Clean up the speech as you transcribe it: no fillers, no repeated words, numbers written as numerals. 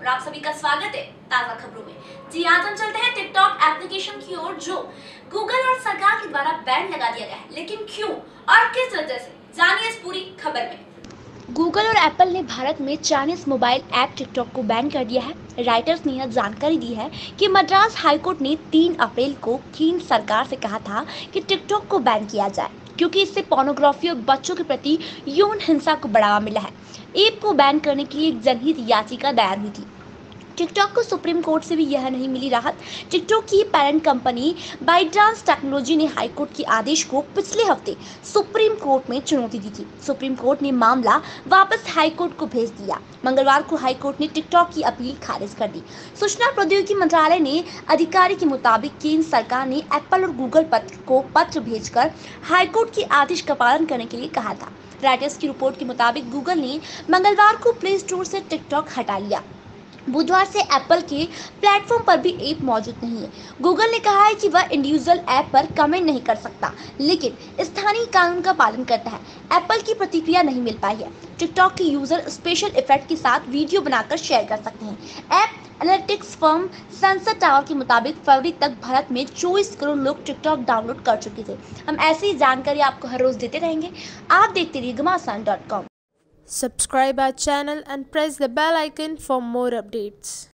आप सभी का स्वागत है ताजा खबरों में। जी आज हम चलते हैं टिकटॉक एप्लीकेशन की ओर जो गूगल और सरकार के द्वारा बैन लगा दिया गया है, लेकिन क्यों और किस वजह से, जानिए इस पूरी खबर में। गूगल और एप्पल ने भारत में चाइनीज मोबाइल ऐप टिकटॉक को बैन कर दिया है। राइटर्स ने यह जानकारी दी है कि मद्रास हाई कोर्ट ने 3 अप्रैल को केंद्र सरकार से कहा था कि टिकटॉक को बैन किया जाए, क्योंकि इससे पोर्नोग्राफी और बच्चों के प्रति यौन हिंसा को बढ़ावा मिला है। ऐप को बैन करने के लिए एक जनहित याचिका दायर हुई थी। टिकटॉक को सुप्रीम कोर्ट से भी यह नहीं मिली राहत। टिकटॉक की पेरेंट कंपनी बाइट्रांस टेक्नोलॉजी ने हाई कोर्ट के आदेश को पिछले हफ्ते सुप्रीम कोर्ट में चुनौती दी थी। सुप्रीम कोर्ट ने मामला वापस हाई कोर्ट को भेज दिया। मंगलवार को हाई कोर्ट ने टिकटॉक की अपील खारिज कर दी। सूचना प्रौद्योगिकी मंत्रालय ने अधिकारी के मुताबिक केंद्र सरकार ने एप्पल और गूगल को पत्र भेजकर हाई कोर्ट के आदेश का पालन करने के लिए कहा था। राइटर्स की रिपोर्ट के मुताबिक गूगल ने मंगलवार को प्ले स्टोर से टिकटॉक हटा लिया। बुधवार से एप्पल के प्लेटफॉर्म पर भी ऐप मौजूद नहीं है। गूगल ने कहा है कि वह इंडिविजुअल ऐप पर कमेंट नहीं कर सकता, लेकिन स्थानीय कानून का पालन करता है। एप्पल की प्रतिक्रिया नहीं मिल पाई है। टिकटॉक के यूजर स्पेशल इफेक्ट के साथ वीडियो बनाकर शेयर कर सकते हैं। App analytics firm Sensor Tower के मुताबिक फरवरी तक भारत में 24 करोड़ लोग टिकटॉक डाउनलोड कर चुके थे। हम ऐसी ही जानकारी आपको हर रोज देते रहेंगे। आप देखते रहिए Ghamasan.com। Subscribe our channel and press the bell icon for more updates.